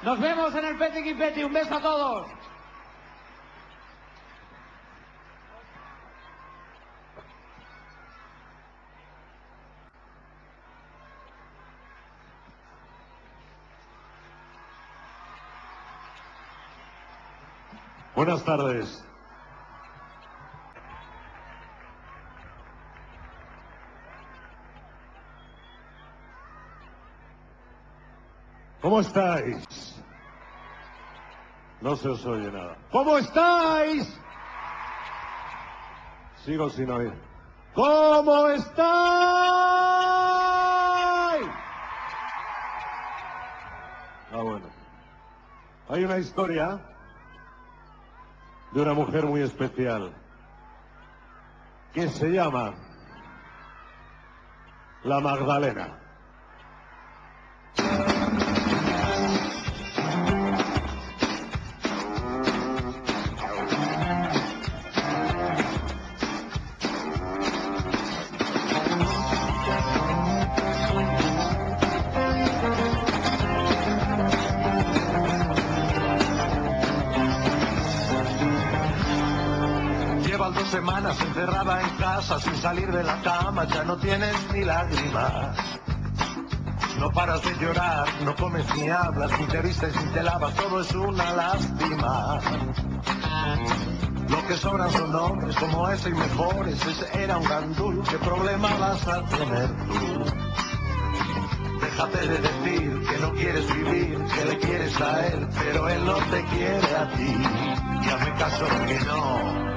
Nos vemos en el Petit y Petit. Un beso a todos. Buenas tardes. ¿Cómo estáis? No se os oye nada. ¿Cómo estáis? Sigo sin oír. ¿Cómo estáis? Ah, bueno. Hay una historia de una mujer muy especial que se llama la Magdalena. Llevas 2 semanas encerrada en casa sin salir de la cama, ya no tienes ni lágrimas. No paras de llorar, no comes ni hablas, ni te vistes ni te lavas, todo es una lástima. Lo que sobran son hombres como ese y mejores, ese era un gandul, ¿qué problema vas a tener tú? Déjate de decir que no quieres vivir, que le quieres a él, pero él no te quiere a ti. Y hazme caso que no.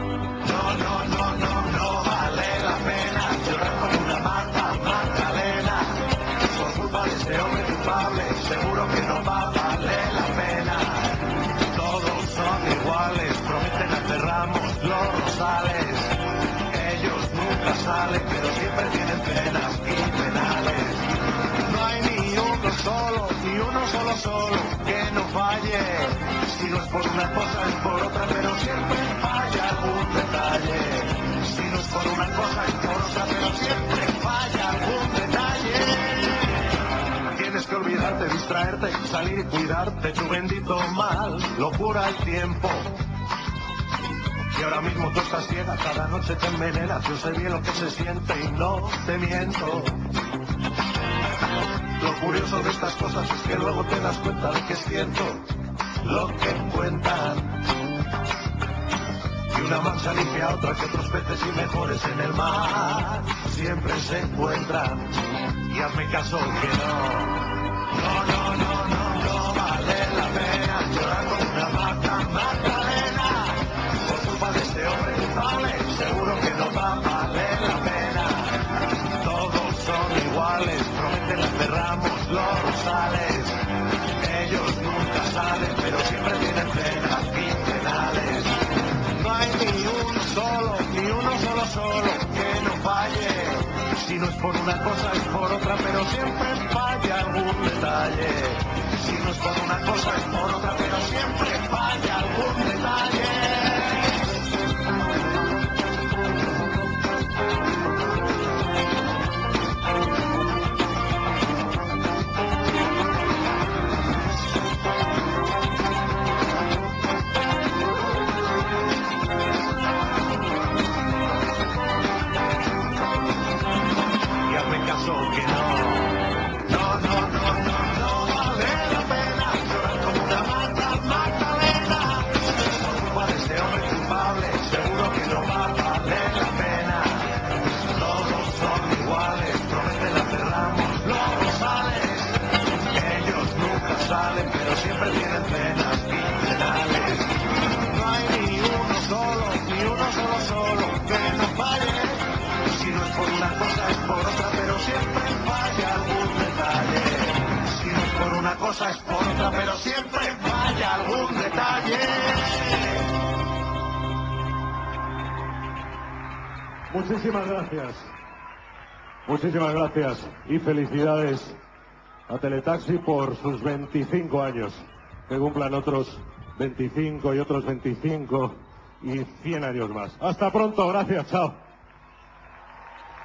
No vale la pena llorar con una Magdalena. Por culpa de este hombre culpable, seguro que no va a valer la pena. Todos son iguales, prometen hacer ramos, los rosales. Ellos nunca salen, pero siempre tienen penas y penales. No hay ni uno solo, que no falle. Si no es por una cosa es por otra, pero siempre falla algún detalle. Si no es por una cosa es por otra, pero siempre falla algún detalle. Tienes que olvidarte, distraerte, salir y cuidarte, tu bendito mal lo cura el tiempo. Y ahora mismo tú estás ciega, cada noche te envenenas, yo sé bien lo que se siente y no te miento. Lo curioso de estas cosas es que luego te das cuenta de que es cierto lo que cuentan. Y una mancha limpia a otra, que otros peces y mejores en el mar siempre se encuentran. Y hazme caso que no vale la pena llorar con una Magdalena. Por culpa de este hombre culpable, seguro que no va a valer la pena. Todos son iguales, prometen hacer ramos, los rosales. Ellos nunca salen, pero siempre tienen penas y penales. No hay ni uno solo que no falle. Si no es por una cosa es por otra, pero siempre falla algún detalle. Si no es por una cosa es por otra, pero siempre falla algún detalle. Pero siempre tienen penas y penales. No hay ni uno solo que no falle. Si no es por una cosa es por otra, pero siempre falla algún detalle. Si no es por una cosa es por otra, pero siempre falla algún detalle. Muchísimas gracias. Muchísimas gracias y felicidades a Teletaxi por sus 25 años. Que cumplan otros 25 y otros 25 y 100 años más. Hasta pronto, gracias, chao.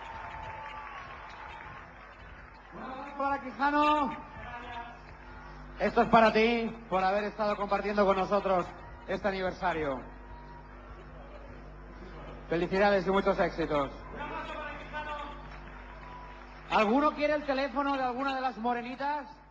Para Quijano. Esto es para ti, por haber estado compartiendo con nosotros este aniversario. Felicidades y muchos éxitos. ¿Alguno quiere el teléfono de alguna de las morenitas?